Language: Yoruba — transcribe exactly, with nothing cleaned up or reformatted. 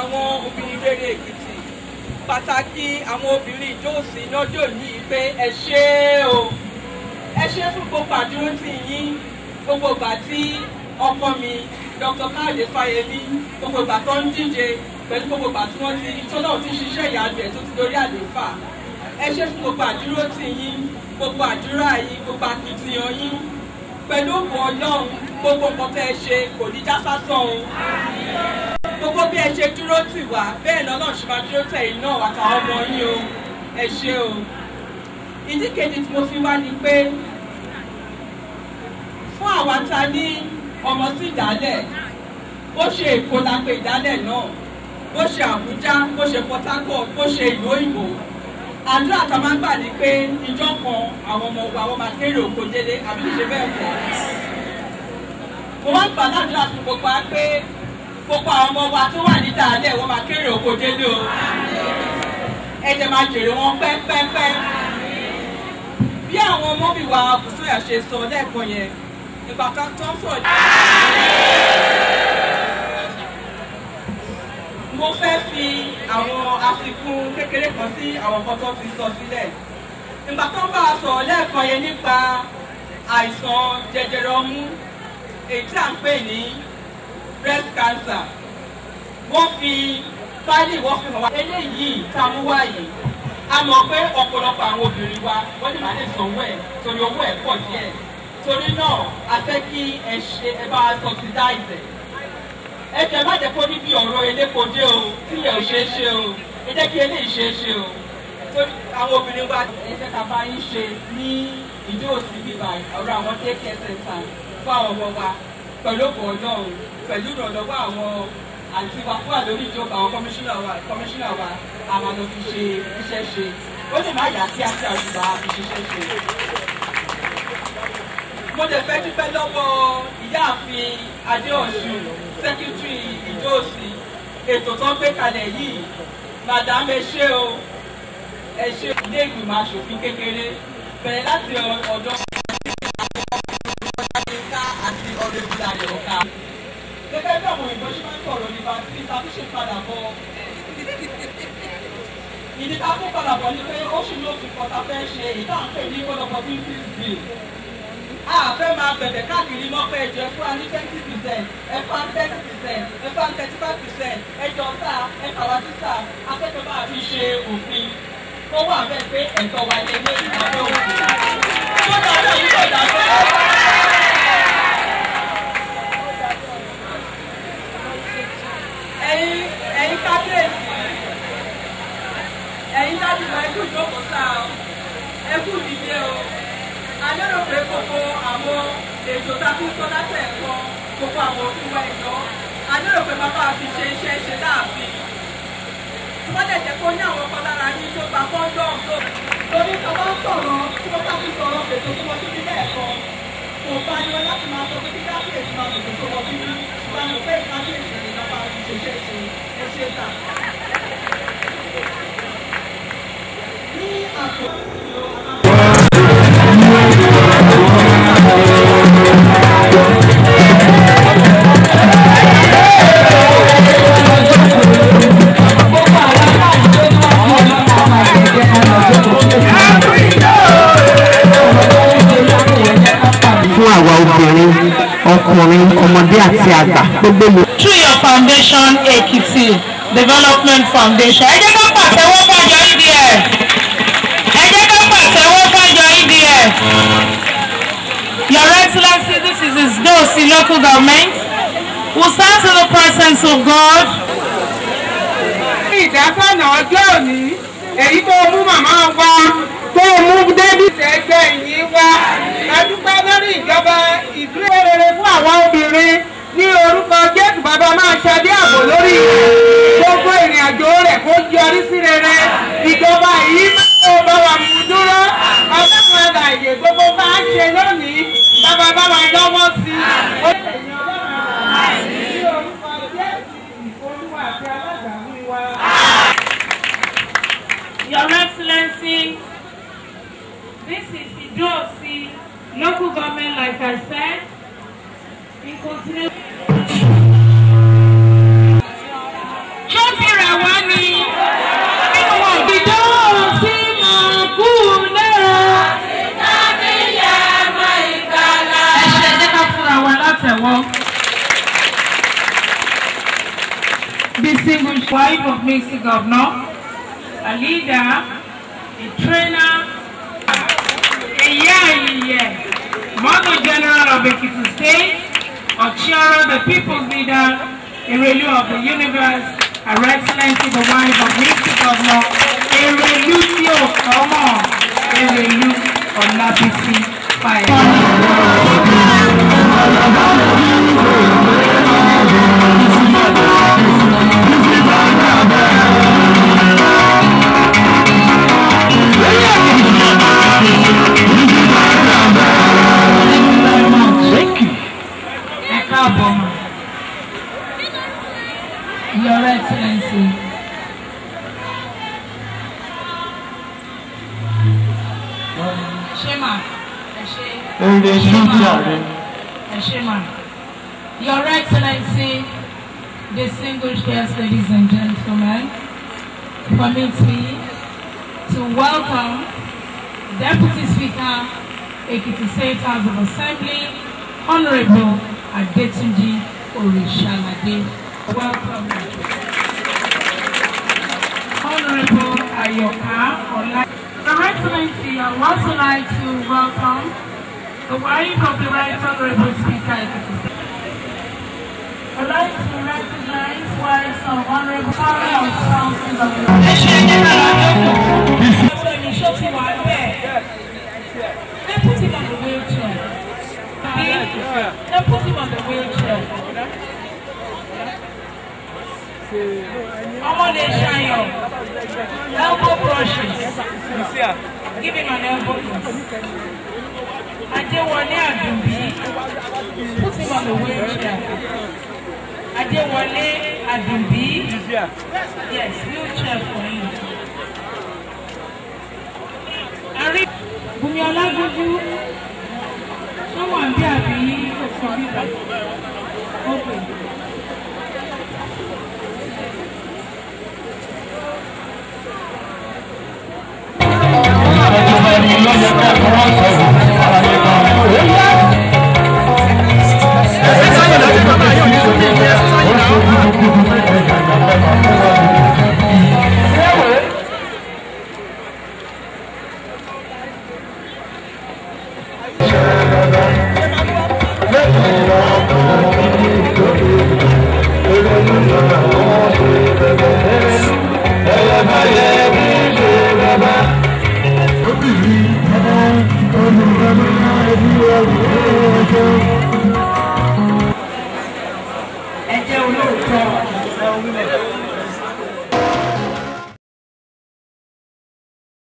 àwọn obìnrin rere Èkìtì pàtàkì àwọn obìnrin ìjọ́sí lọ́jọ́ yìí pé ẹ ṣé o ẹ ṣé fún gbogbo àdúró tì yín gbogbo ìgbà tí ọkọ mi Dr. Káyọ̀dé Fáyẹmí gbogbo ìgbà tó ń díje pẹ̀lú gbogbo ìgbà tí wọ́n ti tó náà ti ṣiṣẹ́ ìyanu ẹ̀ tó ti dorí àlééfà ẹ ṣé fún gbogbo àdúró tì yín gbogbo àdúrà yín gbogbo akitiyan yín pẹ̀lú òkú Ọlọ́run gbogbo nǹkan tẹ́ ẹ ṣe kò ní já sásán o gbogbo bí ẹ ṣe dúró tì wá bẹ́ẹ̀ náà náà ṣe máa dúró tẹ̀ yín náà àtàwọn ọmọ yín o ẹ ṣé o ìdí kejì tí mo fi wá ni pé fún àwa ta ní ọmọ sí ìdálẹ̀ bó ṣe Èkó la pè ìdálẹ̀ náà bó ṣe Àbújá bó ṣe Port Harcourt bó ṣe ìlú òyìnbó àdúrà tá a máa ń gbà ní pé ìjọ kan àwọn ọmọ wa wọ́n máa kéré oko délé àbí ṣe bẹ́ẹ̀ kọ́ mo wá ń gbà ládùúrà fún gbogbo wa pé gbogbo àwọn ọmọ wa tó wà ní ìdálẹ̀ wọ́n máa kéré oko délé o ẹ̀jẹ̀ máa jèrè wọn pẹ́pẹ́pẹ́ bí àwọn ọmọ mi wà Bùsúyà ṣe sọ lẹ́ẹ̀kan yẹn ìgbà kan tó ń sọ̀rọ̀ mo fẹ́ fi àwọn àfikún kékeré kan sí àwọn nǹkan tó ti sọ sílẹ̀ ìgbà tó ń bá a sọ̀rọ̀ lẹ́ẹ̀kan yẹn nípa àìsàn jẹjẹrẹ ọmú èyí tí à ń pè ní breast cancer wọ́n fi fáìlì wọ́n fi hàn wá eléyìí tá a mú wá yìí a mọ̀ pé ọ̀pọ̀lọpọ̀ àwọn obìnrin wa wọ́n lè má lè sanwó ẹ̀ torí owó ẹ̀ pọ̀ díẹ̀ torí náà a fẹ́ kí ẹ ṣe ẹ bá subsidize ẹ jẹ́ má jẹ́ kó níbi ọ̀rọ̀ elépo dé o tí ẹ ò ṣe é ṣe o ẹ jẹ́ kí eléyìí ṣe é ṣe o torí àwọn obìnrin wa ẹ fẹ́ ká bá yín ṣe ní ìdí òsì bíbá ọ̀rọ̀ àwọn day care center fún àwọn ọmọ wa pẹ̀lú òkú Ọlọ́run pẹ̀lú ìrànlọ́wọ́ àwọn àti wa fún àlórí ìjọba àwọn kọmíṣánná wa kọmíṣánná wa àwọn ló fi ṣe iṣẹ́ ṣe ó lè má yà sí àti àjùbà fi ṣiṣẹ́ ṣe. mo lè fẹ́ dúpẹ́ lọ́wọ́ ìyáàfin Adéọ̀ṣun sẹ́kítírì ìjọ́sí ètò tó ń gbé kalẹ̀ yìí madam ẹ ṣé o ẹ ṣé ilé ìgbìmọ̀ aṣòfin kékeré bẹ̀rẹ̀ láti ọ̀dọ́ àti ọ̀rẹ́ ìbílẹ̀ àyọ̀ká gẹ́gẹ́ bí àwọn òyìnbó ṣe máa ń sọ̀rọ̀ nípa tí tàbí ṣe padà bọ̀ ìdí tá a kó padà bọ̀ ni pé ó ṣì ní òfin kan tá a fẹ́ ṣe ìdá ń pè ní equal opportunities bill a fẹ́ máa bẹ̀bẹ̀ káàkiri mọ́pẹ́ ẹ̀jọ̀ ẹ fún wa ní twenty percent ẹ fún wa ní thirty percent ẹ fún wa ní thirty five percent ẹjọ́ sáà ẹ kàwá sí sáà akẹ́kọ̀ọ́ bá fi ṣe òfin tó wà bẹ́ẹ̀ pé ẹ̀tọ́ wa lé ní ìdájọ́ òfin tó dájọ́ yìí tó dájọ́. ẹ̀yin ẹ̀yin kábíyèsí ẹ̀yin dájú lọ ẹkú ìjókòó sáà ẹkú ìdíje o alérò pé gbogbo àwọn ètò tàbí sọdá tẹ̀ ẹ̀kọ́ gbogbo àwọn òfìwà ẹ̀jọ́ alérò pé bàbá fi ṣe iṣẹ́ ṣe láàfin wọ́n lè jẹ́ kó ní àwọn ọkọ lára yín tó gba kọ́ńdọ̀m tó torí tó bá ń sọ̀rọ̀ tí wọ́n bá fi sọ̀rọ̀ ètò tó wọ́n síbi lẹ́ẹ̀kan kò bá ní wọn láti máa sọ pé kí kábíyèsí máa lòdì tó wọ́n síbi ìgbàlù pé kábíyèsí ni bàbá fi ṣe ṣe ṣe ẹ ṣe tà. ní àpò ọkùnrin ọmọdé àti àgbà gbogbo mi. Through your foundation Ekiti Development Foundation ẹ jẹ́ ká pàtẹ́wọ́ fàjọ E D F ẹ jẹ́ ká pàtẹ́wọ́ fàjọ E D F. Your Excellency, this is his Dosi local government. We stand in the presence of God. Ìdásọ̀nà ọjọ́ òní èyí tó mú màmá wa tó mú débí ẹgbẹ́ yìí wá adúpẹ́ lórí ìjọba ìdúró rere fún àwọn obìnrin ní orúkọ Jésù bàbá máa ṣadé ààbò lórí gbogbo ìrìn àjò rẹ̀ kó yọrí sí rere ìjọba yìí máa bá wa mú dúró ọlọ́run àlàyé gbogbo bá ń ṣe lónìí bàbá bá wa lọ́wọ́ sí Your Excellency, this is Idosi local government, like I said, in continuation. distinguished wife of Mister Governor, a leader, a trainer, a yeah, Mother General of Ekiti State, Ochiara, the People's Leader, Erelu of the Universe, Her Excellency, the wife of Mister Governor, Erelu Tio, come on, Erelu Olabisi Fire. Your Excellency, Shema, Shema, Your Excellency, distinguished guests, ladies and gentlemen, permit me to welcome Deputy Speaker, Ekiti State House of Assembly, Honorable Adetunji Orishalade. Welcome. Honorable Ayoka, Your Excellency, I would also like to welcome the wife of the Right Honorable Speaker. I'd like to recognize wives of Honorable Sarah of Spouses of the They put him on the wheelchair. They put him on the wheelchair. Come on, they shine up. Elbow brushes. Give him an elbow brush. Adewale Adumbi. Put him on the wheelchair. Adewale Adumbi. Yes, wheelchair for him. Ari Bumi Olagunju. Someone be happy. Okay. Thank you very much.